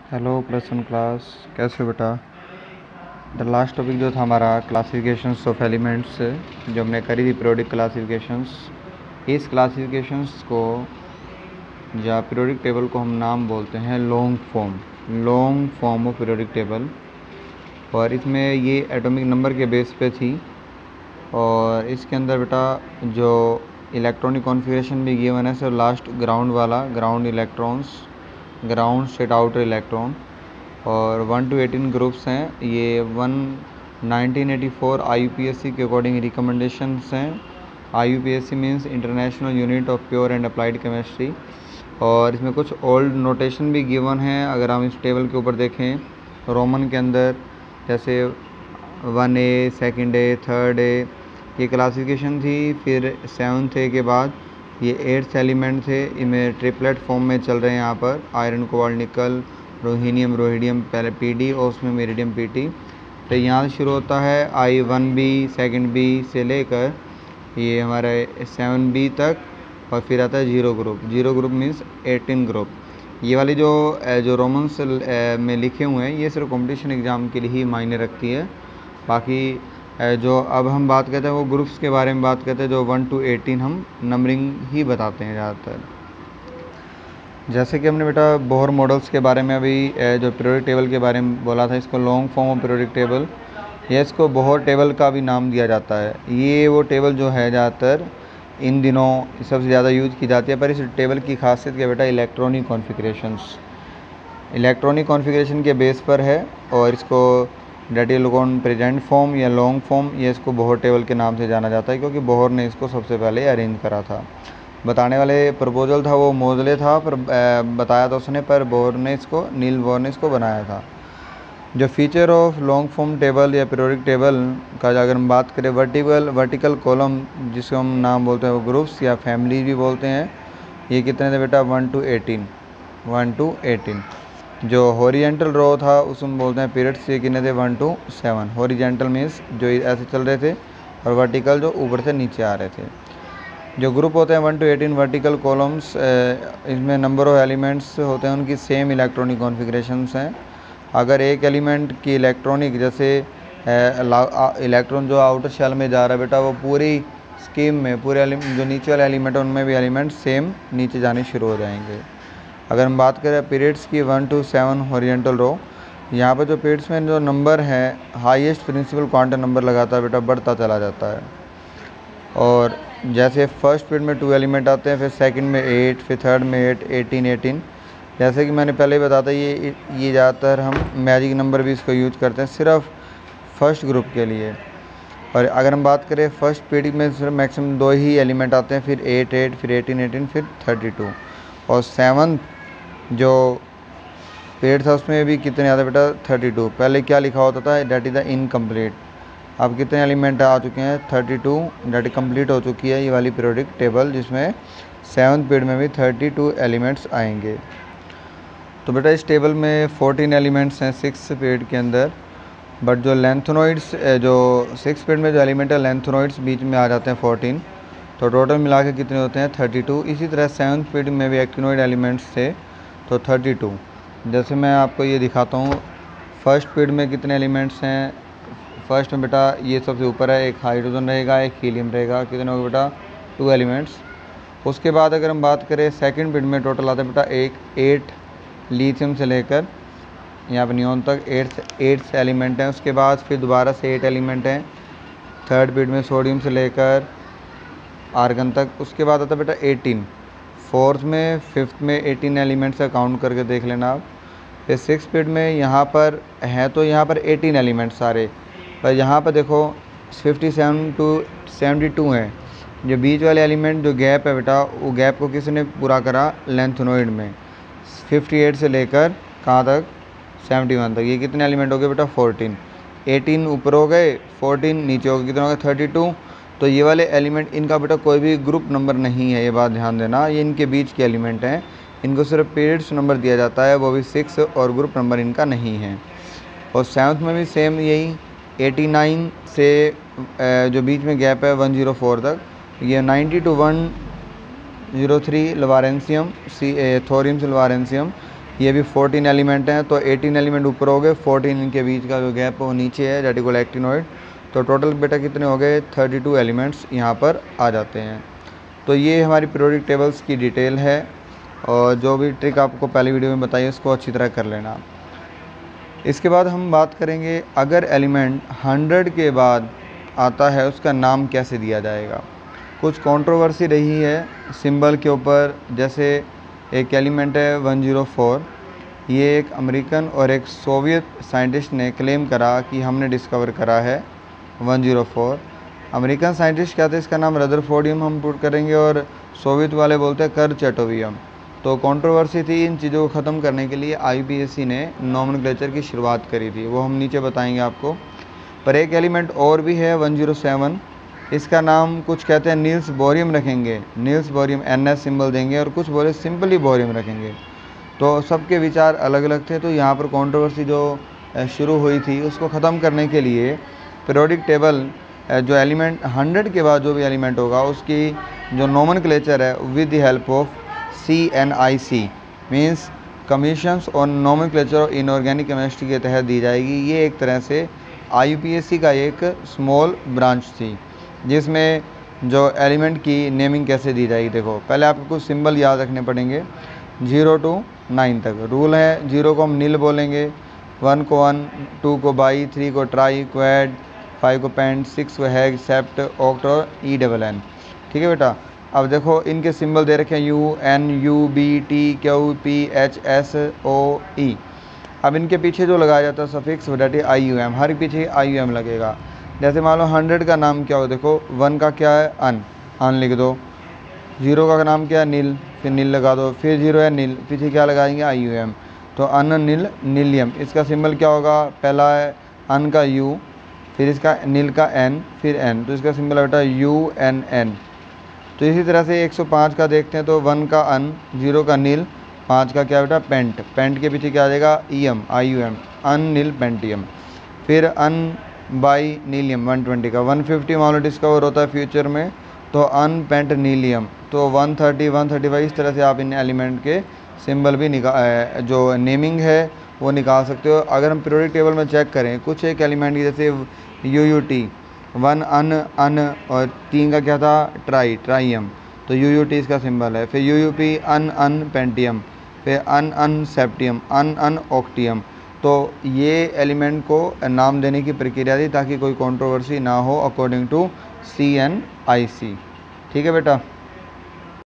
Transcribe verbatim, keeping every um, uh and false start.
Hello plus one class, कैसे हो बेटा। द लास्ट टॉपिक जो था हमारा क्लासिफिकेशंस ऑफ एलिमेंट्स, जो हमने करी थी पीरियोडिक क्लासिफिकेशंस। इस क्लासिफिकेशंस को या पीरियोडिक टेबल को हम नाम बोलते हैं long form long form of periodic table. और इसमें ये एटॉमिक नंबर के बेस पे थी। और इसके अंदर बेटा जो इलेक्ट्रॉनिक कॉन्फ़िगरेशन भी गिवन है, सर लास्ट ग्राउंड वाला, ground electrons, ground state outer electron, और वन टू एटीन ग्रुप्स हैं। ये one nineteen eighty four I U P S C के अकॉर्डिंग रिकमेंडेशंस हैं। I U P S C means international unit of pure and applied chemistry. और इसमें कुछ old notation भी given हैं। अगर हम इस टेबल के ऊपर देखें रोमन के अंदर, जैसे one A, second A, third A, ये क्लासिफिकेशन थी। फिर सेवन्थ ए के बाद ये एट्थ एलिमेंट थे। इनमें ट्रिपलेट फॉर्म में चल रहे हैं यहाँ पर, आयरन कोबाल्ट निकल, रोहिनियम रोहिडियम पहले पी डी और उसमें मेरिडियम पी टी। तो यहाँ से शुरू होता है I one B, second B से लेकर ये हमारे सेवन बी तक, और फिर आता है zero group. Zero group means eighteen group. ये वाली जो जो रोमन्स में लिखे हुए हैं ये सिर्फ कंपटीशन एग्ज़ाम के लिए ही मायने रखती है। बाकी जो अब हम बात करते हैं वो ग्रुप्स के बारे में बात करते हैं, जो वन टू एटीन हम नंबरिंग ही बताते हैं ज़्यादातर। जैसे कि हमने बेटा बोहर मॉडल्स के बारे में अभी जो पीरियोडिक टेबल के बारे में बोला था, इसको long form of periodic table या इसको बोहर टेबल का भी नाम दिया जाता है। ये वो टेबल जो है ज़्यादातर इन दिनों सबसे ज़्यादा यूज की जाती है। पर इस टेबल की खासियत क्या बेटा, इलेक्ट्रॉनिक कॉन्फ़िगरेशंस इलेक्ट्रॉनिक कॉन्फ़िगरेशन के बेस पर है। और इसको डेटिलोगोन प्रेजेंट फॉर्म या लॉन्ग फॉर्म, ये इसको बोहर टेबल के नाम से जाना जाता है, क्योंकि बोहर ने इसको सबसे पहले अरेंज करा था। बताने वाले प्रपोजल था वो मोजले था, पर बताया था उसने, पर बोहर ने इसको नील बोहर ने इसको बनाया था। जो feature of long form table या पीरियोडिक टेबल का अगर हम बात करें, वर्टिकल वर्टिकल कॉलम जिसको हम नाम बोलते हैं वो ग्रुप्स या फैमिली भी बोलते हैं। ये कितने थे बेटा, one two eighteen one two eighteen. जो हॉरिजेंटल रो था उसमें बोलते हैं पीरियड्स, ये कितने थे, one two seven. Horizontal means जो ऐसे चल रहे थे, और वर्टिकल जो ऊपर से नीचे आ रहे थे। जो ग्रुप होते हैं one two eighteen vertical columns, इसमें नंबर ऑफ एलिमेंट्स होते हैं, उनकी सेम इलेक्ट्रॉनिक कॉन्फ़िगरेशंस हैं। अगर एक एलिमेंट की इलेक्ट्रॉनिक, जैसे इलेक्ट्रॉन जो आउटर शेल में जा रहा है बेटा, वो पूरी स्कीम में पूरे जो नीचे वाले एलिमेंट है उनमें भी एलिमेंट सेम नीचे जाने शुरू हो जाएंगे। अगर हम बात करें पीरियड्स की, one two seven horizontal row, यहाँ पर जो पीरियड्स में जो नंबर है हाईएस्ट प्रिंसिपल क्वांटम नंबर लगाता है बेटा, बढ़ता चला जाता है। और जैसे फर्स्ट पीरियड में टू एलिमेंट आते हैं, फिर सेकंड में एट, फिर थर्ड में एट, एटीन एटीन। जैसे कि मैंने पहले ही बताया, ये ये ज़्यादातर हम मैजिक नंबर भी इसको यूज करते हैं सिर्फ फर्स्ट ग्रुप के लिए। और अगर हम बात करें फर्स्ट पीरियड में सिर्फ मैक्सिमम दो ही एलिमेंट आते हैं, फिर एट एट, फिर एटीन एटीन, फिर थर्टी टू। और सेवन्थ जो पीरियड था उसमें भी कितने आते बेटा, थर्टी टू। पहले क्या लिखा होता था, डेट इज़ द इनकम्प्लीट। अब कितने एलिमेंट आ चुके हैं, थर्टी टू। डेट कंप्लीट हो चुकी है ये वाली पीरियोडिक टेबल, जिसमें सेवन्थ पीरियड में भी थर्टी टू एलिमेंट्स आएंगे। तो बेटा इस टेबल में फोर्टीन एलिमेंट्स हैं सिक्स पीरियड के अंदर। बट जो लेंथनोइड्स, जो सिक्स पीरियड में जो एलिमेंट है लेंथनोइड्स बीच में आ जाते हैं फोर्टीन। तो टोटल मिला के कितने होते हैं, थर्टी टू। इसी तरह सेवन्थ पीरियड में भी एक्टिनोइड एलिमेंट्स थे, तो थर्टी टू। जैसे मैं आपको ये दिखाता हूँ, फर्स्ट पीरियड में कितने एलिमेंट्स हैं। फर्स्ट में बेटा ये सबसे ऊपर है, एक हाइड्रोजन रहेगा, एक हीलियम रहेगा, कितने होगा बेटा, टू एलिमेंट्स। उसके बाद अगर हम बात करें सेकंड पीरियड में टोटल आता है बेटा एक एट, लिथियम से लेकर यहाँ पर नियोन तक एट्थ एट्थ एलिमेंट हैं। उसके बाद फिर दोबारा से एट एलिमेंट हैं थर्ड पीरियड में, सोडियम से लेकर आर्गन तक। उसके बाद आता है बेटा एटीन, फोर्थ में, फिफ्थ में एटीन एलिमेंट्स है, काउंट करके देख लेना आप। फिर सिक्स पीरियड में यहाँ पर हैं, तो यहाँ पर एटीन एलिमेंट्स सारे, पर यहाँ पर देखो fifty seven two seventy two हैं। जो बीच वाले एलिमेंट जो गैप है बेटा, वो गैप को किसने पूरा करा, लेंथनोइड में, फिफ्टी एट से लेकर कहाँ तक, सेवेंटी वन तक। ये कितने एलिमेंट हो गए बेटा, फोर्टीन। एटीन ऊपर हो गए, फोर्टीन नीचे हो गए, कितने हो गए, थर्टी टू। तो ये वाले एलिमेंट, इनका बेटा कोई भी ग्रुप नंबर नहीं है, ये बात ध्यान देना। ये इनके बीच के एलिमेंट हैं, इनको सिर्फ पीरियड्स नंबर दिया जाता है, वो भी सिक्स, और ग्रुप नंबर इनका नहीं है। और सेवन्थ में भी सेम यही, एटी नाइन से जो बीच में गैप है वन ज़ीरो फोर तक, ये ninety two one zero three lawrencium सी थोरियम सिल्वारेंसियम, ये भी फोर्टीन एलिमेंट हैं, तो एटीन एलिमेंट ऊपर हो गए, फोर्टीन इनके बीच का जो गैप है वो नीचे है, दैट इज कॉल्ड एक्टिनोइड। तो टोटल बेटा कितने हो गए, थर्टी टू एलिमेंट्स यहाँ पर आ जाते हैं। तो ये हमारी पीरियोडिक टेबल्स की डिटेल है, और जो भी ट्रिक आपको पहली वीडियो में बताई उसको अच्छी तरह कर लेना। इसके बाद हम बात करेंगे अगर एलिमेंट हंड्रेड के बाद आता है उसका नाम कैसे दिया जाएगा। कुछ कंट्रोवर्सी रही है सिंबल के ऊपर, जैसे एक एलिमेंट है वन ज़ीरो फोर, ये एक अमेरिकन और एक सोवियत साइंटिस्ट ने क्लेम करा कि हमने डिस्कवर करा है one zero four. American scientist कहते हैं इसका नाम रदरफोर्डियम हम पुट करेंगे, और सोवियत वाले बोलते हैं करचेटोवियम। तो कंट्रोवर्सी थी, इन चीज़ों को ख़त्म करने के लिए आई पी एस सी ने नोमेनक्लेचर की शुरुआत करी थी, वो हम नीचे बताएंगे आपको। पर एक एलिमेंट और भी है वन ज़ीरो सेवन, इसका नाम कुछ कहते हैं नील्स बोरियम रखेंगे, Niels bohrium N S symbol देंगे, और कुछ बोले सिंपली बोरियम रखेंगे। तो सबके विचार अलग अलग थे, तो यहाँ पर कंट्रोवर्सी जो शुरू हुई थी उसको ख़त्म करने के लिए पीरियोडिक टेबल जो एलिमेंट हंड्रेड के बाद जो भी एलिमेंट होगा उसकी जो नोमेनक्लेचर है with the help of C N I C means commissions on nomenclature of inorganic chemistry के तहत दी जाएगी। ये एक तरह से आई पी एस सी का एक स्मॉल ब्रांच थी, जिसमें जो एलिमेंट की नेमिंग कैसे दी जाएगी। देखो पहले आपको कुछ सिंबल याद रखने पड़ेंगे, जीरो टू नाइन तक रूल है। जीरो को हम नील बोलेंगे, वन को वन, टू को बाई, थ्री को ट्राई, क्वेड, फाइव को पेंट, सिक्स को हैग, सेप्ट, ऑक्ट और ई डबल एन। ठीक है बेटा। अब देखो इनके सिंबल दे रखे हैं U N, U B, T, Q, P, H, S, O, E. अब इनके पीछे जो लगाया जाता है suffix that is I U M, हर पीछे आई यू एम लगेगा। जैसे मान लो हंड्रेड का नाम क्या हो, देखो वन का क्या है अन, अन लिख दो। जीरो का नाम क्या है नील, फिर नील लगा दो। फिर जीरो है नील, पीछे क्या लगाएंगे आई यू एम, तो अन नील नीलियम। इसका सिंबल क्या होगा, पहला है अन का यू, फिर इसका नील का एन, फिर एन, तो इसका सिंबल बेटा यू एन एन। तो इसी तरह से एक सौ पाँच का देखते हैं, तो वन का अन, जीरो का नील, पाँच का क्या बेटा पेंट, पेंट के पीछे क्या आ जाएगा E M, I U M, un nil pentium. फिर un bi nilium one twenty का, वन फिफ्टी मान लो डिस्कवर होता है फ्यूचर में, तो अन पेंट नीलियम। तो one thirty, one thirty five, इस तरह से आप इन एलिमेंट के सिंबल भी निकाल, जो नेमिंग है वो निकाल सकते हो। अगर हम पीरियोडिक टेबल में चेक करें कुछ एक एलिमेंट की, जैसे U U T, one un un, और तीन का क्या था ट्राई, ट्राइयम, तो यू यू टी इसका सिंबल है। फिर U U P un un pentium, फिर अन अन सेप्टियम, अन अन ऑक्टियम। तो ये एलिमेंट को नाम देने की प्रक्रिया थी ताकि कोई कंट्रोवर्सी ना हो according to C N I C. ठीक है बेटा।